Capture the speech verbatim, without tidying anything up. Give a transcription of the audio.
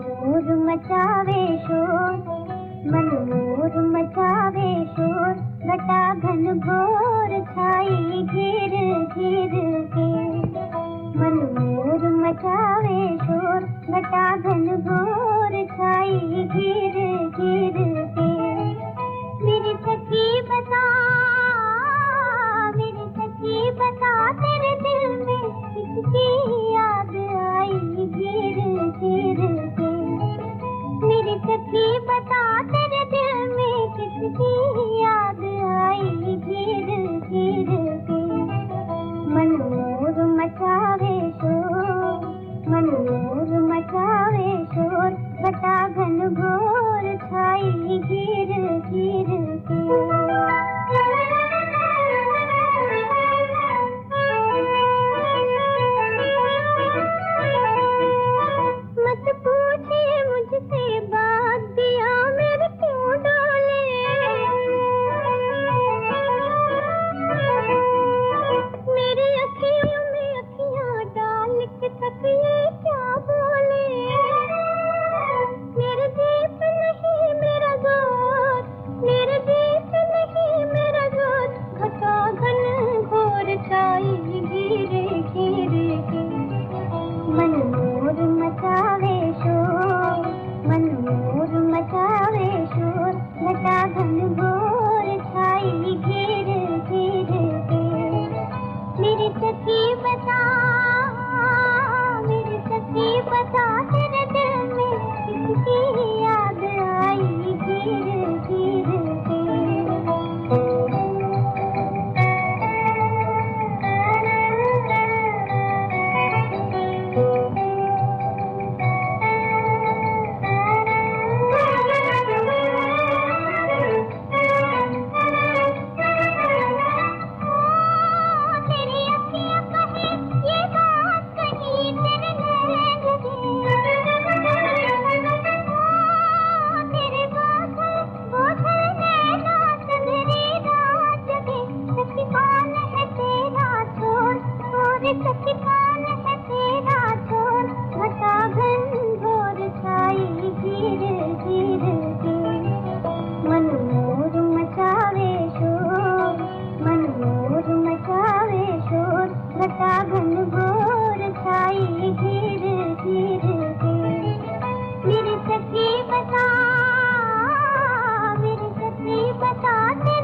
मनमोर मचावे शोर, मनमोर मचावे शोर, घटा घन घोर छाई घेर घेर के। मनमोर मचावे शोर, घटा घन घोर छाई घेर घेर के। मेरी सखी बता, मेरी सखी बता, तेरे दिल में किसकी याद आई घेर घेर के। मेरी सखी बता, तेरे दिल में किसकी याद आई घेर घेर के। मनमोर मचावे शोर, मनमोर मचावे शोर, घटा घन घोर छाई घेर घेर के। मत पूछिए मुझसे बात दिया मेरे क्यों डोले, मेरी अखियों में अखियां डाल के तक ये क्या बोले। मेरे दीप नहीं मेरा जोर, मेरे दीप नहीं मेरा जोर, घटा घन घोर छाई घेरे घेरे के। मनमोर मचावे शोर, मनमोर मचावे शोर, घटा घन घोर छाई घेर घेर के। मेरी सखी बता, मेरी सखी बता, तेरे दिल में किसकी याद आई घेर घेर के। मनमोर मचावे शोर, मनमोर मचावे शोर, घटा घन घोर छाई घेर घेर के। मेरी सखी बता, मेरी सखी बता,